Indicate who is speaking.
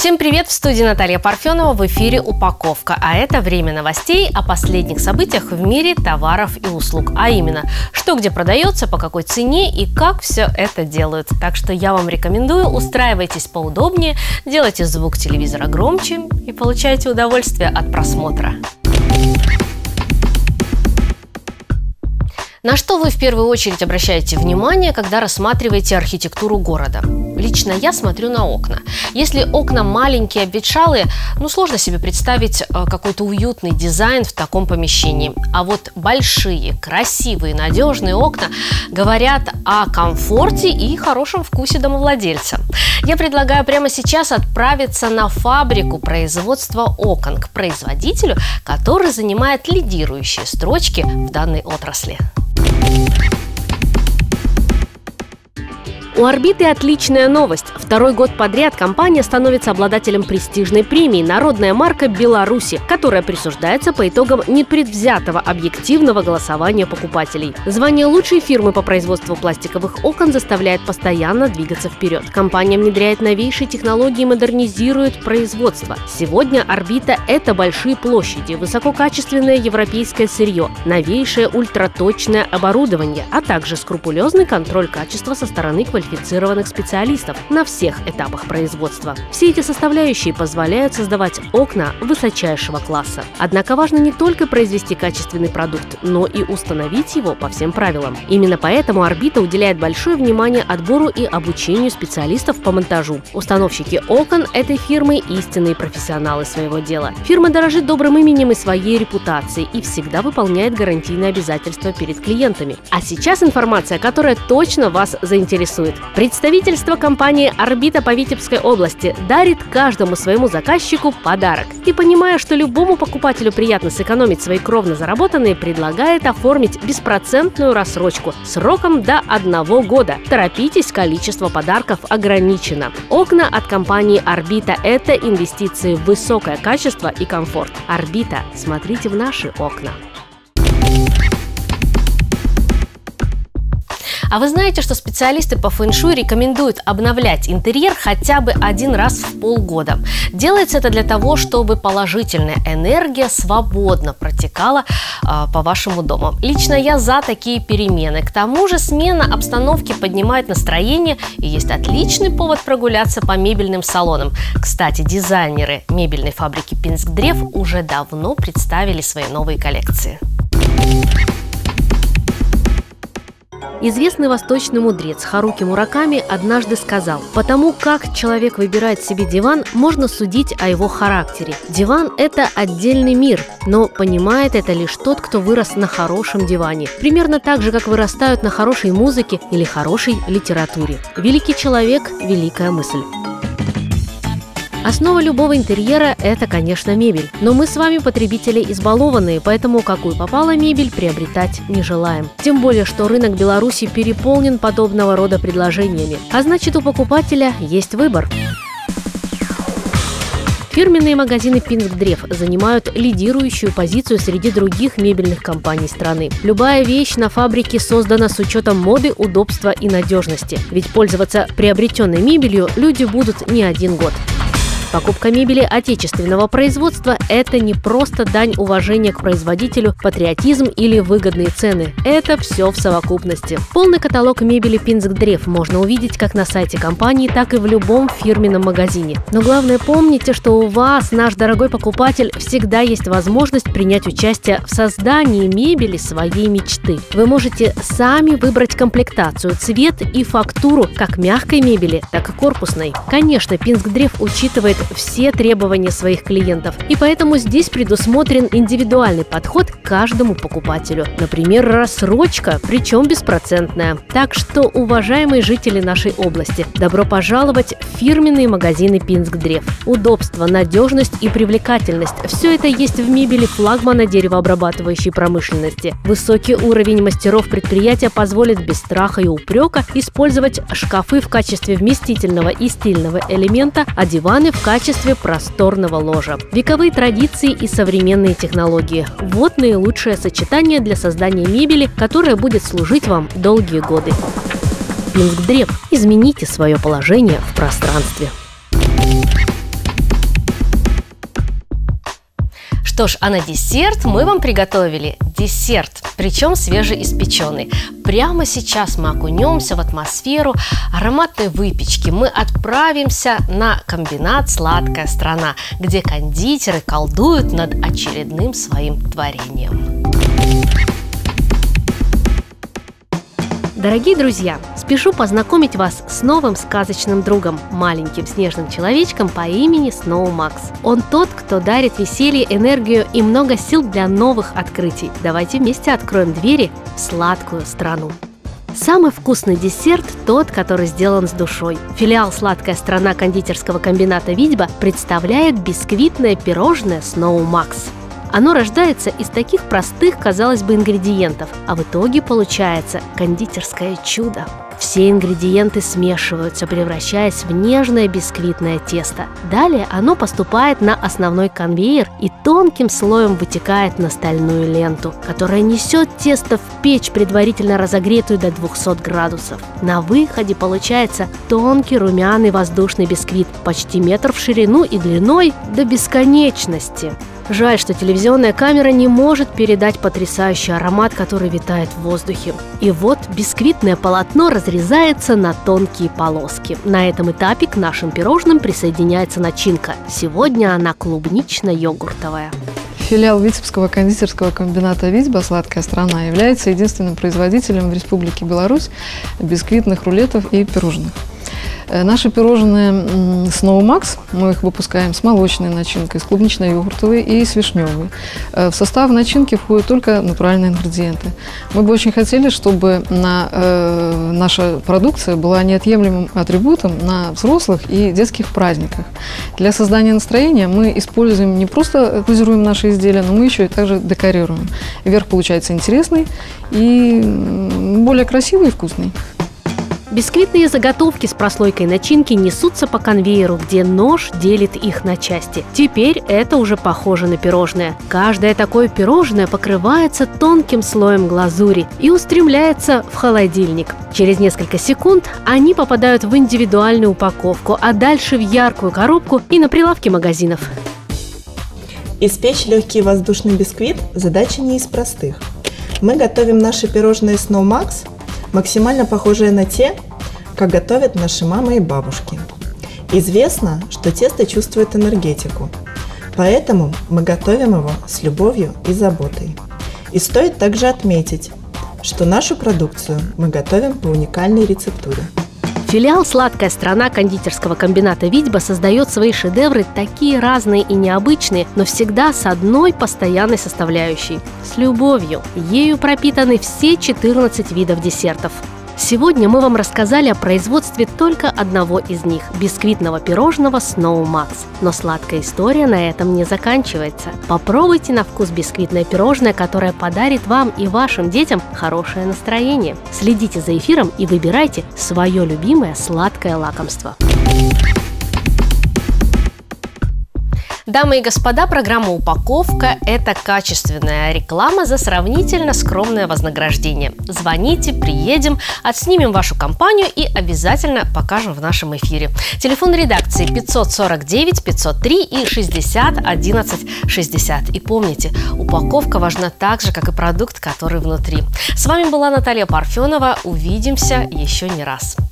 Speaker 1: Всем привет! В студии Наталья Парфенова, в эфире «Упаковка». А это время новостей о последних событиях в мире товаров и услуг. А именно, что где продается, по какой цене и как все это делают. Так что я вам рекомендую, устраивайтесь поудобнее, делайте звук телевизора громче и получайте удовольствие от просмотра. На что вы в первую очередь обращаете внимание, когда рассматриваете архитектуру города? Лично я смотрю на окна. Если окна маленькие, обветшалые, сложно себе представить какой-то уютный дизайн в таком помещении. А вот большие, красивые, надежные окна говорят о комфорте и хорошем вкусе домовладельца. Я предлагаю прямо сейчас отправиться на фабрику производства окон к производителю, который занимает лидирующие строчки в данной отрасли. У «Орбиты» отличная новость. Второй год подряд компания становится обладателем престижной премии «Народная марка Беларуси», которая присуждается по итогам непредвзятого объективного голосования покупателей. Звание лучшей фирмы по производству пластиковых окон заставляет постоянно двигаться вперед. Компания внедряет новейшие технологии и модернизирует производство. Сегодня «Орбита» — это большие площади, высококачественное европейское сырье, новейшее ультраточное оборудование, а также скрупулезный контроль качества со стороны квалифицированных специалистов на всех этапах производства. Все эти составляющие позволяют создавать окна высочайшего класса. Однако важно не только произвести качественный продукт, но и установить его по всем правилам. Именно поэтому «Орбита» уделяет большое внимание отбору и обучению специалистов по монтажу. Установщики окон этой фирмы – истинные профессионалы своего дела. Фирма дорожит добрым именем и своей репутацией и всегда выполняет гарантийные обязательства перед клиентами. А сейчас информация, которая точно вас заинтересует. Представительство компании «Орбита» по Витебской области дарит каждому своему заказчику подарок. И, понимая, что любому покупателю приятно сэкономить свои кровно заработанные, предлагает оформить беспроцентную рассрочку сроком до 1 года. Торопитесь, количество подарков ограничено. Окна от компании «Орбита» – это инвестиции в высокое качество и комфорт. «Орбита» – смотрите в наши окна. А вы знаете, что специалисты по фэн-шуй рекомендуют обновлять интерьер хотя бы один раз в полгода? Делается это для того, чтобы положительная энергия свободно протекала по вашему дому. Лично я за такие перемены. К тому же смена обстановки поднимает настроение и есть отличный повод прогуляться по мебельным салонам. Кстати, дизайнеры мебельной фабрики «Пинск-Древ» уже давно представили свои новые коллекции. Известный восточный мудрец Харуки Мураками однажды сказал: «Потому как человек выбирает себе диван, можно судить о его характере. Диван – это отдельный мир, но понимает это лишь тот, кто вырос на хорошем диване. Примерно так же, как вырастают на хорошей музыке или хорошей литературе. Великий человек – великая мысль». Основа любого интерьера – это, конечно, мебель. Но мы с вами потребители избалованные, поэтому какую попало мебель приобретать не желаем. Тем более, что рынок Беларуси переполнен подобного рода предложениями. А значит, у покупателя есть выбор. Фирменные магазины «Пинск-Древ» занимают лидирующую позицию среди других мебельных компаний страны. Любая вещь на фабрике создана с учетом моды, удобства и надежности. Ведь пользоваться приобретенной мебелью люди будут не один год. Покупка мебели отечественного производства – это не просто дань уважения к производителю, патриотизм или выгодные цены. Это все в совокупности. Полный каталог мебели «Пинск-Древ» можно увидеть как на сайте компании, так и в любом фирменном магазине. Но главное, помните, что у вас, наш дорогой покупатель, всегда есть возможность принять участие в создании мебели своей мечты. Вы можете сами выбрать комплектацию, цвет и фактуру как мягкой мебели, так и корпусной. Конечно, «Пинск-Древ» учитывает все требования своих клиентов, и поэтому здесь предусмотрен индивидуальный подход к каждому покупателю. Например, рассрочка, причем беспроцентная. Так что, уважаемые жители нашей области, добро пожаловать в фирменные магазины «Пинск-Древ». Удобство, надежность и привлекательность – все это есть в мебели флагмана деревообрабатывающей промышленности. Высокий уровень мастеров предприятия позволит без страха и упрека использовать шкафы в качестве вместительного и стильного элемента, а диваны в качестве просторного ложа. Вековые традиции и современные технологии – вот наилучшее сочетание для создания мебели, которая будет служить вам долгие годы. «Пинск-Древ». Измените свое положение в пространстве. Что ж, а на десерт мы вам приготовили десерт, причем свежеиспеченный. Прямо сейчас мы окунемся в атмосферу ароматной выпечки. Мы отправимся на комбинат «Сладкая страна», где кондитеры колдуют над очередным своим творением. Дорогие друзья, спешу познакомить вас с новым сказочным другом, маленьким снежным человечком по имени Snow Max. Он тот, кто дарит веселье, энергию и много сил для новых открытий. Давайте вместе откроем двери в сладкую страну. Самый вкусный десерт – тот, который сделан с душой. Филиал «Сладкая страна» кондитерского комбината «Витьба» представляет бисквитное пирожное Snow Max. Оно рождается из таких простых, казалось бы, ингредиентов, а в итоге получается кондитерское чудо. Все ингредиенты смешиваются, превращаясь в нежное бисквитное тесто. Далее оно поступает на основной конвейер и тонким слоем вытекает на стальную ленту, которая несет тесто в печь, предварительно разогретую до 200 градусов. На выходе получается тонкий румяный воздушный бисквит, почти метр в ширину и длиной до бесконечности. Жаль, что телевизионная камера не может передать потрясающий аромат, который витает в воздухе. И вот бисквитное полотно разрезается на тонкие полоски. На этом этапе к нашим пирожным присоединяется начинка. Сегодня она клубнично-йогуртовая.
Speaker 2: Филиал Витебского кондитерского комбината «Витьба» «Сладкая страна» является единственным производителем в Республике Беларусь бисквитных рулетов и пирожных. Наши пирожные Snow Max, мы их выпускаем с молочной начинкой, с клубнично-йогуртовой и с вишневой. В состав начинки входят только натуральные ингредиенты. Мы бы очень хотели, чтобы наша продукция была неотъемлемым атрибутом на взрослых и детских праздниках. Для создания настроения мы используем не просто глазируем наши изделия, но мы еще и также декорируем. Верх получается интересный и более красивый и вкусный.
Speaker 1: Бисквитные заготовки с прослойкой начинки несутся по конвейеру, где нож делит их на части. Теперь это уже похоже на пирожное. Каждое такое пирожное покрывается тонким слоем глазури и устремляется в холодильник. Через несколько секунд они попадают в индивидуальную упаковку, а дальше в яркую коробку и на прилавки магазинов.
Speaker 3: Испечь легкий воздушный бисквит – задача не из простых. Мы готовим наши пирожные Snow Max, максимально похожие на те, как готовят наши мамы и бабушки. Известно, что тесто чувствует энергетику, поэтому мы готовим его с любовью и заботой. И стоит также отметить, что нашу продукцию мы готовим по уникальной рецептуре.
Speaker 1: Филиал «Сладкая страна» кондитерского комбината «Витьба» создает свои шедевры такие разные и необычные, но всегда с одной постоянной составляющей – с любовью. Ею пропитаны все 14 видов десертов. Сегодня мы вам рассказали о производстве только одного из них – бисквитного пирожного Snow Max. Но сладкая история на этом не заканчивается. Попробуйте на вкус бисквитное пирожное, которое подарит вам и вашим детям хорошее настроение. Следите за эфиром и выбирайте свое любимое сладкое лакомство. Дамы и господа, программа «Упаковка» – это качественная реклама за сравнительно скромное вознаграждение. Звоните, приедем, отснимем вашу компанию и обязательно покажем в нашем эфире. Телефон редакции 549 503 и 60 11 60. И помните, упаковка важна так же, как и продукт, который внутри. С вами была Наталья Парфенова. Увидимся еще не раз.